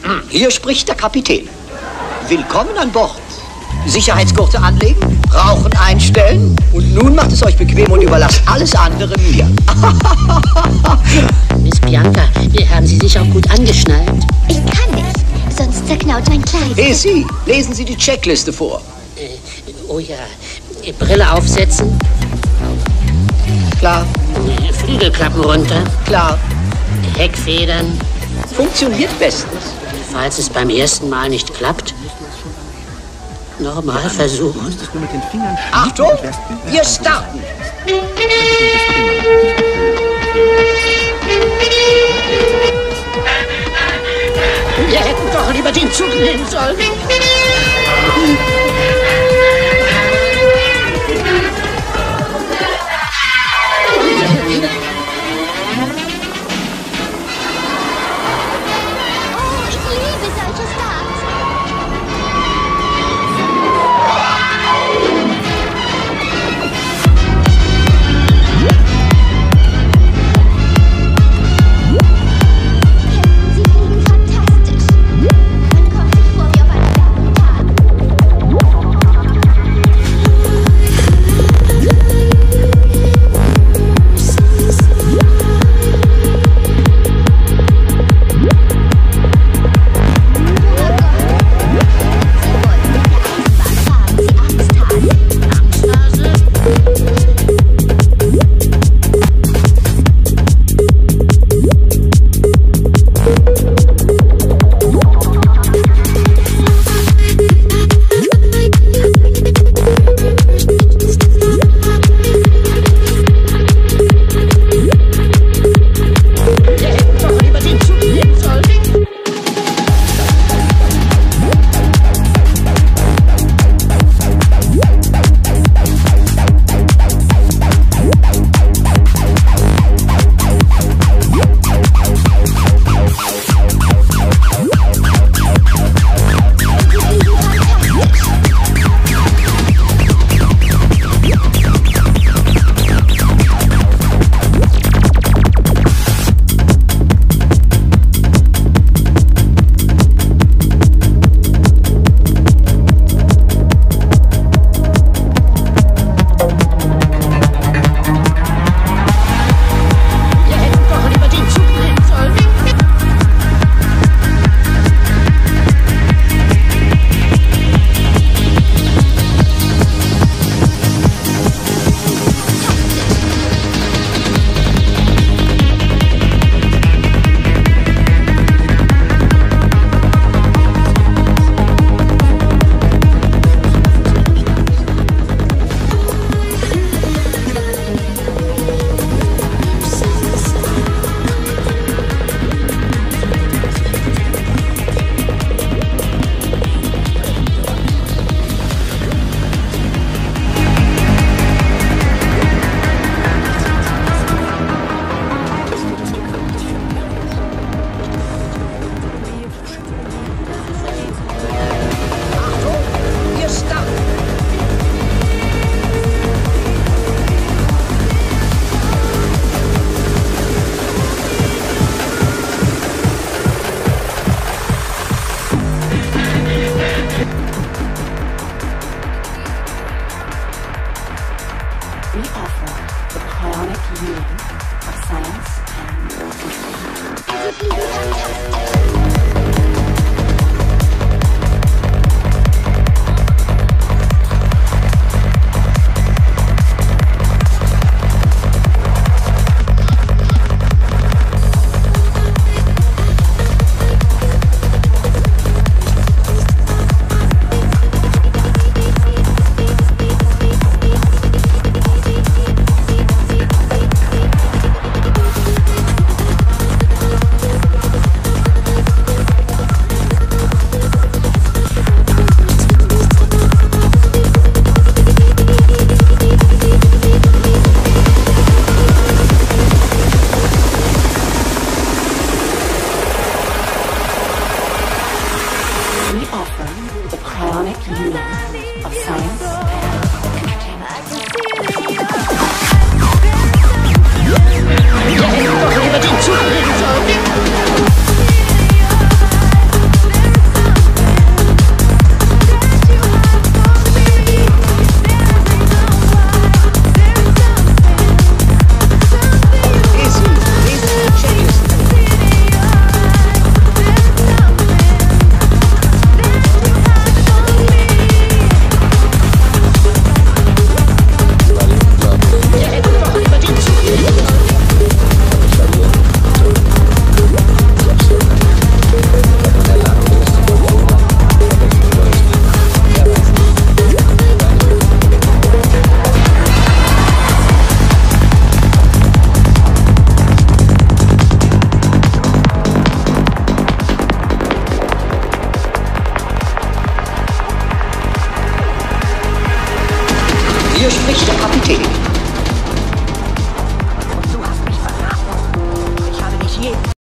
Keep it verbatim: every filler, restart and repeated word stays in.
Hier spricht der Kapitän. Willkommen an Bord. Sicherheitsgurte anlegen, Rauchen einstellen und nun macht es euch bequem und überlasst alles andere mir. Miss Bianca, haben Sie sich auch gut angeschnallt? Ich kann nicht, sonst zerknaut mein Kleid. Hey Sie, lesen Sie die Checkliste vor. Äh, oh ja, Brille aufsetzen. Klar. Flügelklappen runter. Klar. Heckfedern. Funktioniert bestens. Falls es beim ersten Mal nicht klappt, nochmal versuchen. Achtung, wir starten. Wir hätten doch lieber den Zug nehmen sollen. we offer the cryonic union of